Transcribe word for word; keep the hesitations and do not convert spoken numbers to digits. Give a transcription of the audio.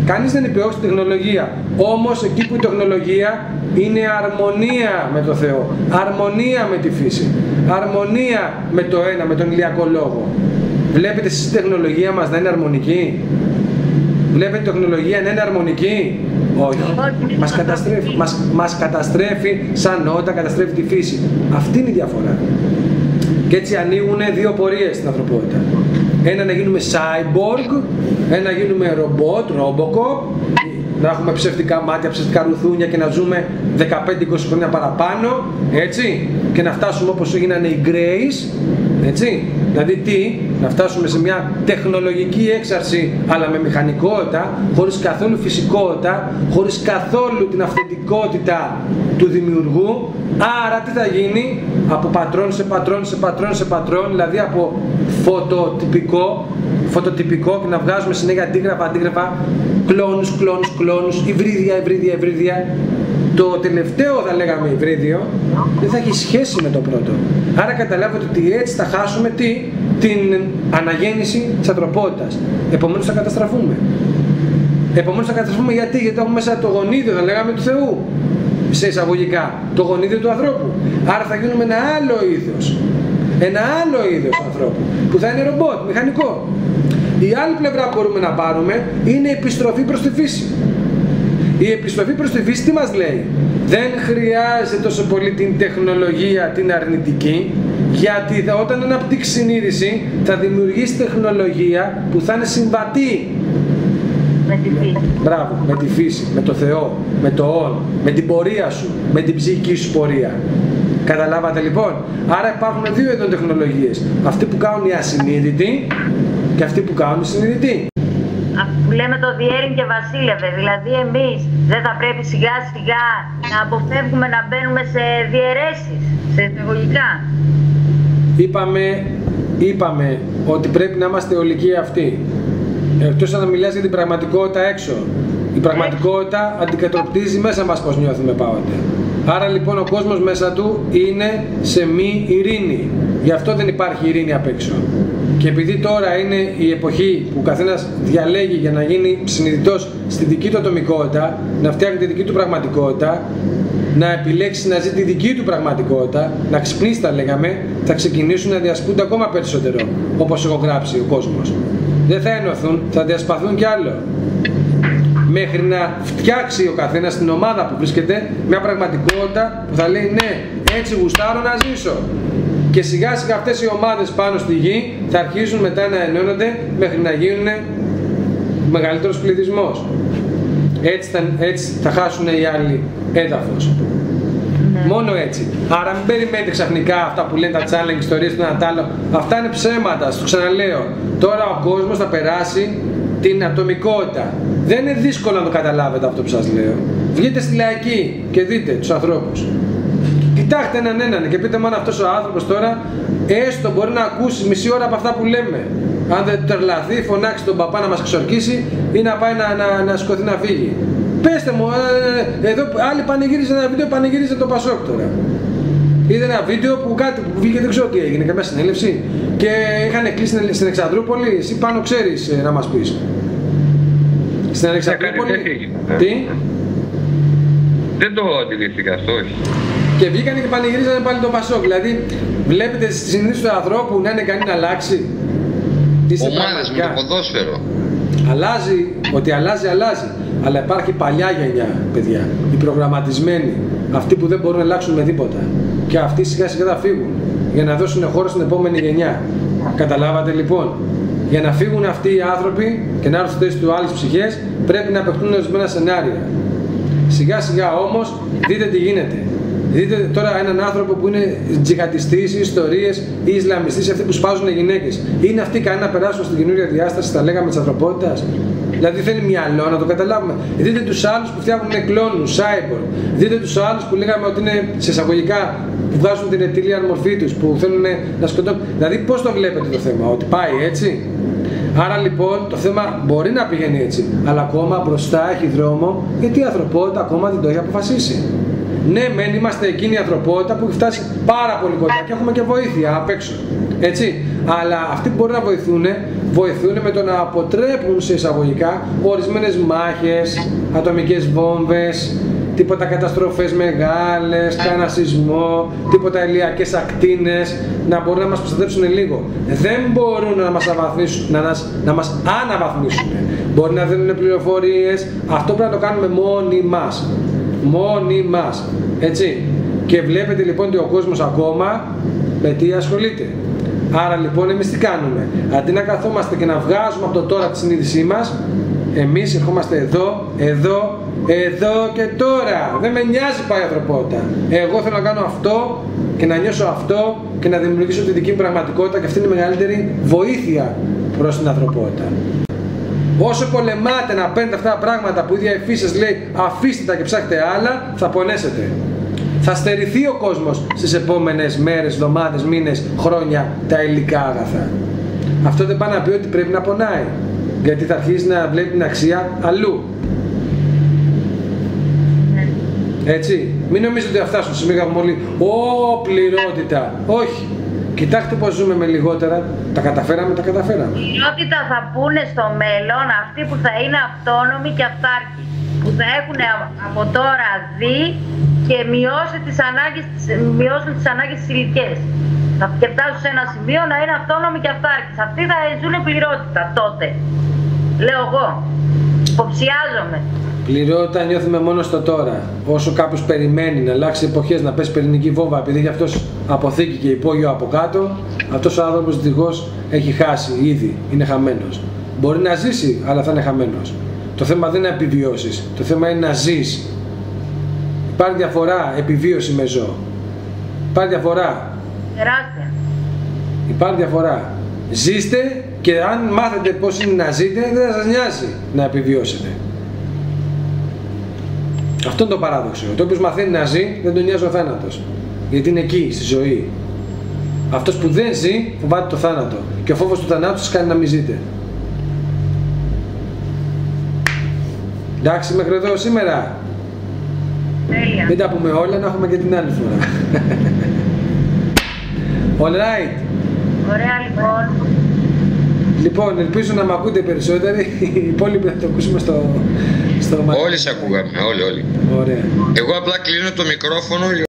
Κανείς δεν είπε όχι στην τεχνολογία. Όμως εκεί που η τεχνολογία είναι αρμονία με το Θεό, αρμονία με τη φύση, αρμονία με το ένα, με τον ηλιακό λόγο. Βλέπετε εσείς η τεχνολογία μας να είναι αρμονική? Βλέπετε η τεχνολογία να είναι αρμονική? Όχι. Μας καταστρέφει, μας, μας καταστρέφει σαν όντα, καταστρέφει τη φύση. Αυτή είναι η διαφορά. Και έτσι ανοίγουν δύο πορείες στην ανθρωπότητα. Ένα να γίνουμε cyborg, ένα να γίνουμε ρομπότ, robocop, να έχουμε ψευτικά μάτια, ψευτικά ρουθούνια και να ζούμε δεκαπέντε είκοσι χρόνια παραπάνω, έτσι, και να φτάσουμε όπως έγιναν οι Greys, έτσι, δηλαδή τι, να φτάσουμε σε μια τεχνολογική έξαρση αλλά με μηχανικότητα, χωρίς καθόλου φυσικότητα, χωρίς καθόλου την αυθεντικότητα του δημιουργού. Άρα τι θα γίνει? Από πατρόν σε πατρόν σε πατρόν σε πατρόν, δηλαδή από φωτοτυπικό, φωτοτυπικό και να βγάζουμε συνέχεια αντίγραφα, αντίγραφα, κλόνους, κλόνους, κλόνους, υβρίδια, υβρίδια, υβρίδια. Το τελευταίο θα λέγαμε υβρίδιο δεν θα έχει σχέση με το πρώτο. Άρα καταλάβετε ότι έτσι θα χάσουμε τι? Την αναγέννηση της ανθρωπότητας. Επομένως θα καταστραφούμε. Επομένως θα καταστραφούμε γιατί? Γιατί έχουμε μέσα το γονίδιο, θα λέγαμε, του Θεού. Σε εισαγωγικά, το γονίδιο του ανθρώπου. Άρα θα γίνουμε ένα άλλο είδος. Ένα άλλο είδος ανθρώπου που θα είναι ρομπότ, μηχανικό. Η άλλη πλευρά που μπορούμε να πάρουμε είναι η επιστροφή προς τη φύση. Η επιστροφή προς τη φύση τι μας λέει? Δεν χρειάζεται τόσο πολύ την τεχνολογία την αρνητική, γιατί θα, όταν αναπτύξει συνείδηση θα δημιουργήσει τεχνολογία που θα είναι συμβατή με τη φύση. Μπράβο, με τη φύση, με το Θεό, με το όν, με την πορεία σου, με την ψυχική σου πορεία. Καταλάβατε λοιπόν? Άρα υπάρχουν δύο είδων τεχνολογίες. Αυτοί που κάνουν οι ασυνείδητοι και αυτοί που κάνουν οι συνειδητοί. Που λέμε το διέρην και βασίλευε, δηλαδή εμείς δεν θα πρέπει σιγά σιγά να αποφεύγουμε να μπαίνουμε σε διαιρέσεις, σε εισαγωγικά. Είπαμε, είπαμε ότι πρέπει να είμαστε ολικοί αυτοί. Εκτός αν μιλάς για την πραγματικότητα έξω. Η πραγματικότητα αντικατοπτρίζει μέσα μας πώς νιώθουμε πάοτε. Άρα λοιπόν ο κόσμος μέσα του είναι σε μη ειρήνη. Γι' αυτό δεν υπάρχει ειρήνη απ' έξω. Και επειδή τώρα είναι η εποχή που ο καθένας διαλέγει για να γίνει συνειδητός στη δική του ατομικότητα, να φτιάχνει τη δική του πραγματικότητα, να επιλέξει να ζει τη δική του πραγματικότητα, να ξυπνήσει τα λέγαμε, θα ξεκινήσουν να διασπούνται ακόμα περισσότερο, όπως έχω γράψει ο κόσμος. Δεν θα ενωθούν, θα διασπαθούν κι άλλο. Μέχρι να φτιάξει ο καθένας την ομάδα που βρίσκεται μια πραγματικότητα που θα λέει ναι, έτσι γουστάρω να ζήσω. Και σιγά σιγά αυτές οι ομάδες πάνω στη γη θα αρχίσουν μετά να ενώνονται μέχρι να γίνουν μεγαλύτερος πληθυσμός. Έτσι θα, έτσι θα χάσουν οι άλλοι έδαφος. Ναι. Μόνο έτσι. Άρα μην περιμένετε ξαφνικά αυτά που λένε τα challenge, ιστορίες του ένα τ' άλλο. Αυτά είναι ψέματα, στο ξαναλέω. Τώρα ο κόσμος θα περάσει την ατομικότητα. Δεν είναι δύσκολο να το καταλάβετε αυτό που σας λέω. Βγείτε στη λαϊκή και δείτε τους ανθρώπους. Κοιτάξτε έναν έναν και πείτε μόνο αυτός ο άνθρωπος τώρα έστω μπορεί να ακούσει μισή ώρα από αυτά που λέμε. Αν δεν τρελαθεί, φωνάξει τον παπά να μας ξορκίσει ή να πάει να, να, να σκοθεί να φύγει. Πέστε μου, ε, εδώ άλλοι πανηγύριζαν ένα βίντεο, πανηγύριζαν το Πασόκ τώρα. Είδε ένα βίντεο που κάτι που βγήκε, δεν ξέρω τι έγινε, καμιά συνέλευση και είχαν κλείσει στην Εξανδρούπολη. Εσύ πάνω ξέρεις ε, να μας πεις. Στην Αλεξανδρούπολη. Τι? Δεν το αντιλήφθηκα αυτό, όχι. Και βγήκανε και πανηγυρίζανε πάλι το Πασόκ. Δηλαδή, βλέπετε στη συνείδηση του ανθρώπου να είναι κανεί να αλλάξει. Ομάδες με το ποδόσφαιρο. Αλλάζει, ότι αλλάζει, αλλάζει. Αλλά υπάρχει παλιά γενιά, παιδιά. Οι προγραμματισμένοι. Αυτοί που δεν μπορούν να αλλάξουν με τίποτα. Και αυτοί σιγά σιγά θα φύγουν. Για να δώσουν χώρο στην επόμενη γενιά. Καταλάβατε λοιπόν. Για να φύγουν αυτοί οι άνθρωποι και να έρθουν στη θέση του άλλες ψυχές, πρέπει να παιχτούν ορισμένα σενάρια. Σιγά σιγά όμως, δείτε τι γίνεται. Δείτε τώρα έναν άνθρωπο που είναι τζιχαντιστής ή ιστορίες ή Ισλαμιστής, αυτοί που σπάζουν γυναίκες. Είναι αυτοί ικανοί να περάσουν στην καινούργια διάσταση, τα λέγαμε, της ανθρωπότητας? Δηλαδή θέλει μυαλό να το καταλάβουμε. Δείτε τους άλλους που φτιάχνουν κλόνους, cyborg. Δείτε τους άλλους που λέγαμε ότι είναι σε εισαγωγικά, που βγάζουν την ετήλια μορφή τους, που θέλουν να σκοτώνουν. Δηλαδή πώς το βλέπετε το θέμα, ότι πάει έτσι? Άρα λοιπόν το θέμα μπορεί να πηγαίνει έτσι, αλλά ακόμα μπροστά έχει δρόμο, γιατί η ανθρωπότητα ακόμα δεν το έχει αποφασίσει. Ναι, μεν είμαστε εκείνη η ανθρωπότητα που έχει φτάσει πάρα πολύ κοντά και έχουμε και βοήθεια απ' έξω. Έτσι. Αλλά αυτοί που μπορούν να βοηθούν, βοηθούν με το να αποτρέπουν σε εισαγωγικά ορισμένες μάχες, ατομικές βόμβες, τίποτα καταστροφές μεγάλες, κανένα σεισμό, τίποτα ηλιακές ακτίνες, να μπορούν να μας προστατεύσουν λίγο. Δεν μπορούν να μας, να μας, να μας αναβαθμίσουν. Μπορεί να δίνουν πληροφορίες, αυτό πρέπει να το κάνουμε μόνοι μας. Μόνοι μας. Έτσι. Και βλέπετε λοιπόν ότι ο κόσμος ακόμα με τι ασχολείται. Άρα λοιπόν εμείς τι κάνουμε? Αντί να καθόμαστε και να βγάζουμε από το τώρα τη συνείδησή μας, εμείς ερχόμαστε εδώ, εδώ, εδώ και τώρα. Δεν με νοιάζει πάει η ανθρωπότητα. Εγώ θέλω να κάνω αυτό και να νιώσω αυτό και να δημιουργήσω τη δική μου πραγματικότητα, και αυτή είναι η μεγαλύτερη βοήθεια προς την ανθρωπότητα. Όσο πολεμάτε να παίρνετε αυτά τα πράγματα που η ίδια η φύση σας λέει αφήστε τα και ψάχτε άλλα, θα πονέσετε. Θα στερηθεί ο κόσμος στις επόμενες μέρες, εβδομάδες, μήνες, χρόνια τα υλικά άγαθα. Αυτό δεν πάει να πει ότι πρέπει να πονάει, γιατί θα αρχίσει να βλέπει την αξία αλλού. Έτσι, μην νομίζετε ότι θα φτάσουν σε μία μόλι, ω, πληρότητα. Όχι. Κοιτάξτε πως ζούμε με λιγότερα, τα καταφέραμε, τα καταφέραμε. Πληρότητα θα πούνε στο μέλλον αυτοί που θα είναι αυτόνομοι και αυτάρκοι, που θα έχουν από τώρα δει και μειώσει τις ανάγκες, μειώσουν τις ανάγκες της ηλικίας. Θα φτάσουν σε ένα σημείο να είναι αυτόνομοι και αυτάρκοι. Αυτοί θα ζουν πληρότητα τότε. Λέω εγώ. Υποψιάζομαι. Πληρότητα νιώθουμε μόνο στο τώρα. Όσο κάποιος περιμένει να αλλάξει εποχές, να πέσει πυρηνική βόμβα, επειδή έχει αυτός αποθήκη και υπόγειο από κάτω, αυτός ο άνθρωπος δυστυχώς έχει χάσει ήδη, είναι χαμένος. Μπορεί να ζήσει, αλλά θα είναι χαμένος. Το θέμα δεν είναι να επιβιώσεις, το θέμα είναι να ζεις. Υπάρχει διαφορά επιβίωση με ζώο. Υπάρχει διαφορά. Τεράστια. Υπάρχει διαφορά. Ζήστε, και αν μάθετε πώς είναι να ζείτε, δεν θα σας νοιάζει να επιβιώσετε. Αυτό είναι το παράδοξο. Το όποιος μαθαίνει να ζει, δεν τον νοιάζει ο θάνατος. Γιατί είναι εκεί, στη ζωή. Αυτός που δεν ζει, φοβάται το θάνατο. Και ο φόβος του θανάτου σας κάνει να μην ζείτε. Εντάξει, μέχρι εδώ σήμερα. Τέλεια. Μην τα πούμε όλα, να έχουμε και την άλλη φορά. All right. Ωραία λοιπόν. Λοιπόν, ελπίζω να μ' ακούτε περισσότεροι. Οι υπόλοιποι θα το ακούσουμε στο... στο... Όλοι σε ακούγαμε, όλοι, όλοι. Ωραία. Εγώ απλά κλείνω το μικρόφωνο.